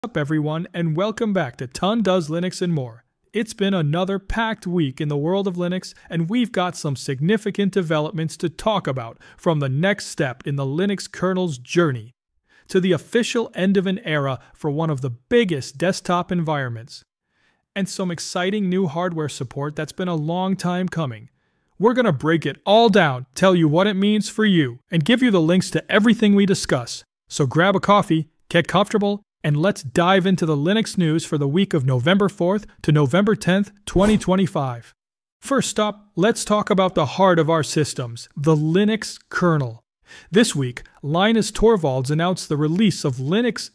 What's up everyone, and welcome back to Ton Does Linux and More. It's been another packed week in the world of Linux, and we've got some significant developments to talk about, from the next step in the Linux kernel's journey to the official end of an era for one of the biggest desktop environments, and some exciting new hardware support that's been a long time coming. We're going to break it all down, tell you what it means for you, and give you the links to everything we discuss. So grab a coffee, get comfortable, and let's dive into the Linux news for the week of November 4th to November 10th, 2025. First up, let's talk about the heart of our systems, the Linux kernel. This week, Linus Torvalds announced the release of Linux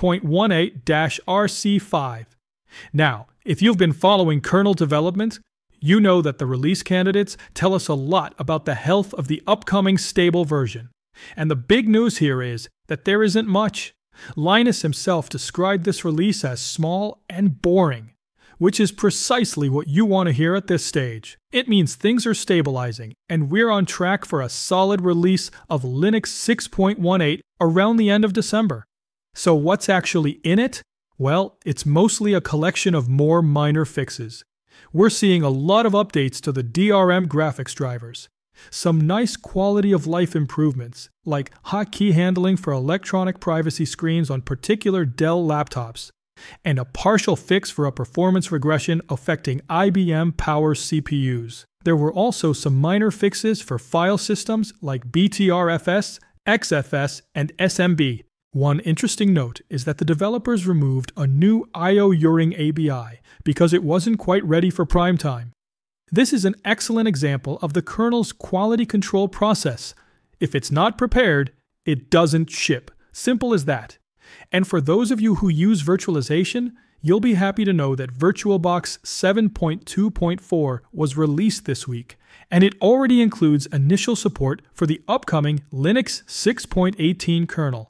6.18-RC5. Now, if you've been following kernel development, you know that the release candidates tell us a lot about the health of the upcoming stable version. And the big news here is that there isn't much. Linus himself described this release as small and boring, which is precisely what you want to hear at this stage. It means things are stabilizing, and we're on track for a solid release of Linux 6.18 around the end of December. So what's actually in it? Well, it's mostly a collection of more minor fixes. We're seeing a lot of updates to the DRM graphics drivers. Some nice quality of life improvements, like hotkey handling for electronic privacy screens on particular Dell laptops, and a partial fix for a performance regression affecting IBM Power CPUs. There were also some minor fixes for file systems like BTRFS, XFS, and SMB. One interesting note is that the developers removed a new I/O Uring ABI because it wasn't quite ready for prime time. This is an excellent example of the kernel's quality control process. If it's not prepared, it doesn't ship. Simple as that. And for those of you who use virtualization, you'll be happy to know that VirtualBox 7.2.4 was released this week, and it already includes initial support for the upcoming Linux 6.18 kernel.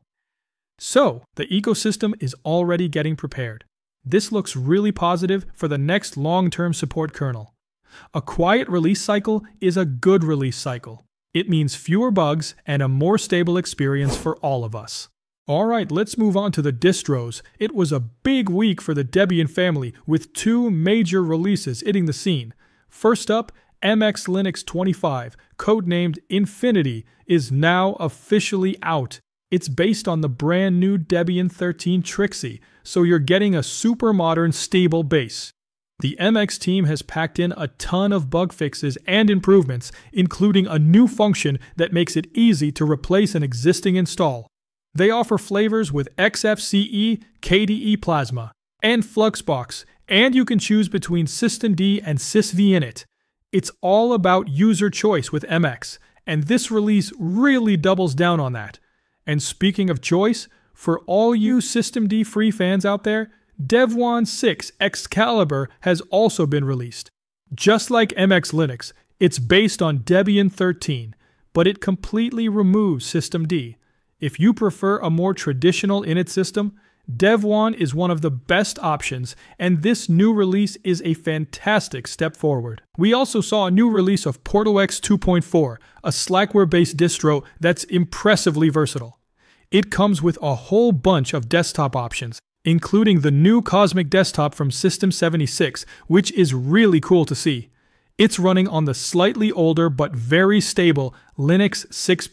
So, the ecosystem is already getting prepared. This looks really positive for the next long-term support kernel. A quiet release cycle is a good release cycle. It means fewer bugs and a more stable experience for all of us. Alright, let's move on to the distros. It was a big week for the Debian family, with two major releases hitting the scene. First up, MX Linux 25, codenamed Infinity, is now officially out. It's based on the brand new Debian 13 Trixie, so you're getting a super modern, stable base. The MX team has packed in a ton of bug fixes and improvements, including a new function that makes it easy to replace an existing install. They offer flavors with XFCE, KDE Plasma, and Fluxbox, and you can choose between systemd and sysvinit. It's all about user choice with MX, and this release really doubles down on that. And speaking of choice, for all you systemd free fans out there, Devuan 6 Excalibur has also been released. Just like MX Linux, it's based on Debian 13, but it completely removes systemd. If you prefer a more traditional init system, Devuan is one of the best options, and this new release is a fantastic step forward. We also saw a new release of PortalX 2.4, a Slackware-based distro that's impressively versatile. It comes with a whole bunch of desktop options, including the new Cosmic Desktop from System76, which is really cool to see. It's running on the slightly older but very stable Linux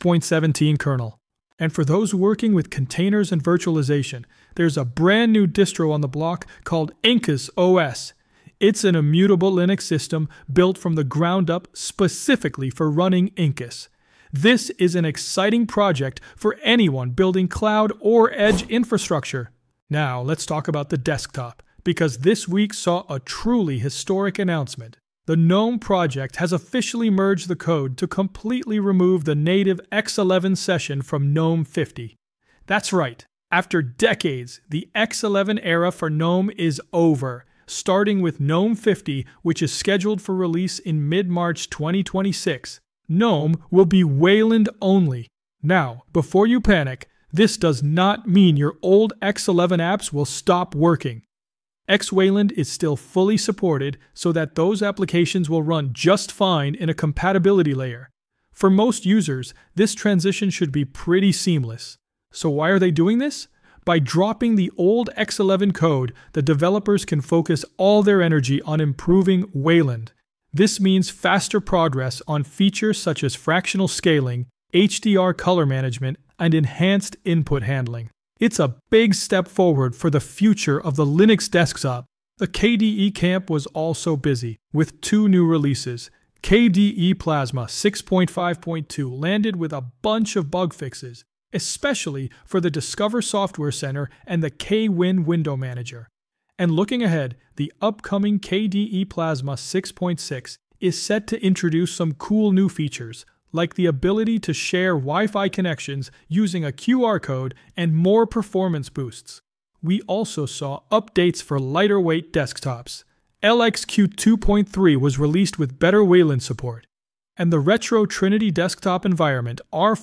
6.17 kernel. And for those working with containers and virtualization, there's a brand new distro on the block called Incus OS. It's an immutable Linux system built from the ground up specifically for running Incus. This is an exciting project for anyone building cloud or edge infrastructure. Now, let's talk about the desktop, because this week saw a truly historic announcement. The GNOME project has officially merged the code to completely remove the native X11 session from GNOME 50. That's right, after decades, the X11 era for GNOME is over, starting with GNOME 50, which is scheduled for release in mid-March 2026. GNOME will be Wayland only. Now, before you panic, this does not mean your old X11 apps will stop working. Wayland is still fully supported so that those applications will run just fine in a compatibility layer. For most users, this transition should be pretty seamless. So why are they doing this? By dropping the old X11 code, the developers can focus all their energy on improving Wayland. This means faster progress on features such as fractional scaling, HDR color management, and enhanced input handling. It's a big step forward for the future of the Linux desktop. The KDE camp was also busy, with 2 new releases. KDE Plasma 6.5.2 landed with a bunch of bug fixes, especially for the Discover Software Center and the KWin Window Manager. And looking ahead, the upcoming KDE Plasma 6.6 is set to introduce some cool new features, like the ability to share Wi-Fi connections using a QR code and more performance boosts. We also saw updates for lighter weight desktops. LXQ 2.3 was released with better Wayland support, and the Retro Trinity desktop environment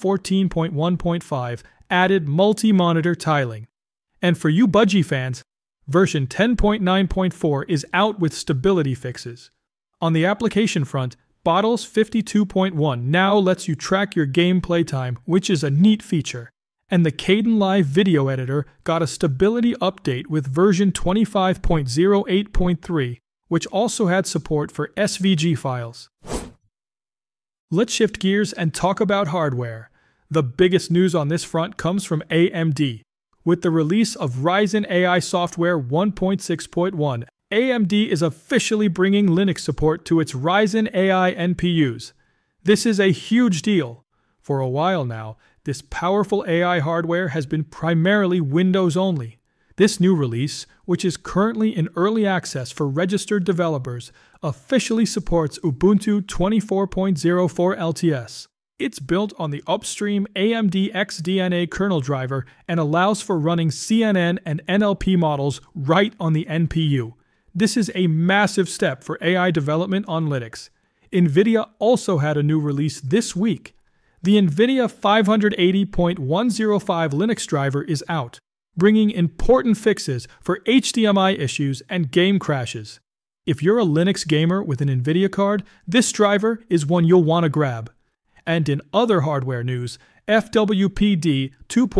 R14.1.5 added multi-monitor tiling. And for you Budgie fans, version 10.9.4 is out with stability fixes. On the application front, Bottles 52.1 now lets you track your gameplay time, which is a neat feature. And the Kdenlive video editor got a stability update with version 25.08.3, which also had support for SVG files. Let's shift gears and talk about hardware. The biggest news on this front comes from AMD. With the release of Ryzen AI Software 1.6.1, AMD is officially bringing Linux support to its Ryzen AI NPUs. This is a huge deal. For a while now, this powerful AI hardware has been primarily Windows only. This new release, which is currently in early access for registered developers, officially supports Ubuntu 24.04 LTS. It's built on the upstream AMD XDNA kernel driver and allows for running CNN and NLP models right on the NPU. This is a massive step for AI development on Linux. NVIDIA also had a new release this week. The NVIDIA 580.105 Linux driver is out, bringing important fixes for HDMI issues and game crashes. If you're a Linux gamer with an NVIDIA card, this driver is one you'll want to grab. And in other hardware news, FWPD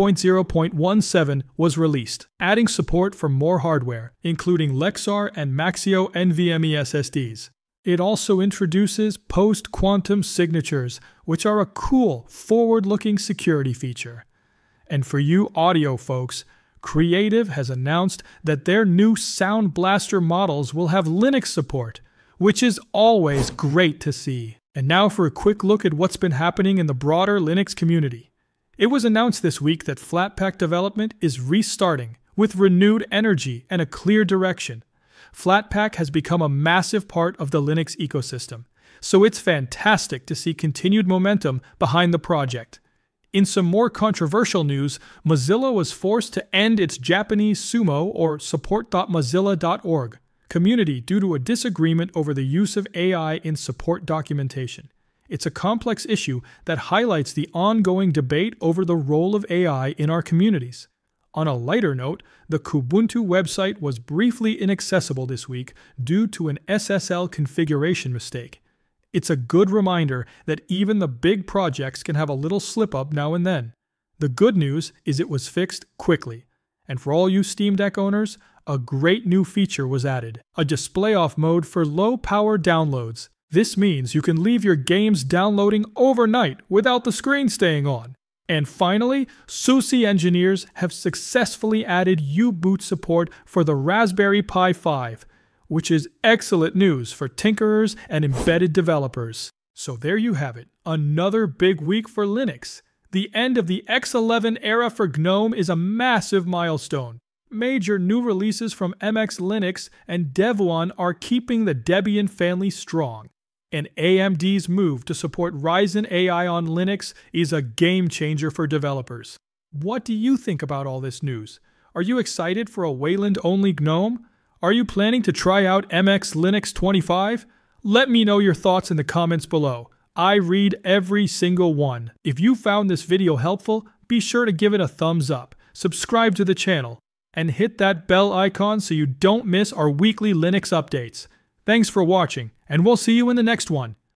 2.0.17 was released, adding support for more hardware, including Lexar and Maxio NVMe SSDs. It also introduces post-quantum signatures, which are a cool, forward-looking security feature. And for you audio folks, Creative has announced that their new Sound Blaster models will have Linux support, which is always great to see. And now for a quick look at what's been happening in the broader Linux community. It was announced this week that Flatpak development is restarting, with renewed energy and a clear direction. Flatpak has become a massive part of the Linux ecosystem, so it's fantastic to see continued momentum behind the project. In some more controversial news, Mozilla was forced to end its Japanese sumo or support.mozilla.org community due to a disagreement over the use of AI in support documentation. It's a complex issue that highlights the ongoing debate over the role of AI in our communities. On a lighter note, the Kubuntu website was briefly inaccessible this week due to an SSL configuration mistake. It's a good reminder that even the big projects can have a little slip-up now and then. The good news is it was fixed quickly. And for all you Steam Deck owners, a great new feature was added, a display-off mode for low-power downloads. This means you can leave your games downloading overnight without the screen staying on. And finally, SUSE engineers have successfully added U-Boot support for the Raspberry Pi 5, which is excellent news for tinkerers and embedded developers. So there you have it, another big week for Linux. The end of the X11 era for GNOME is a massive milestone. Major new releases from MX Linux and Devuan are keeping the Debian family strong. And AMD's move to support Ryzen AI on Linux is a game changer for developers. What do you think about all this news? Are you excited for a Wayland-only GNOME? Are you planning to try out MX Linux 25? Let me know your thoughts in the comments below. I read every single one. If you found this video helpful, be sure to give it a thumbs up, subscribe to the channel, and hit that bell icon so you don't miss our weekly Linux updates. Thanks for watching, and we'll see you in the next one.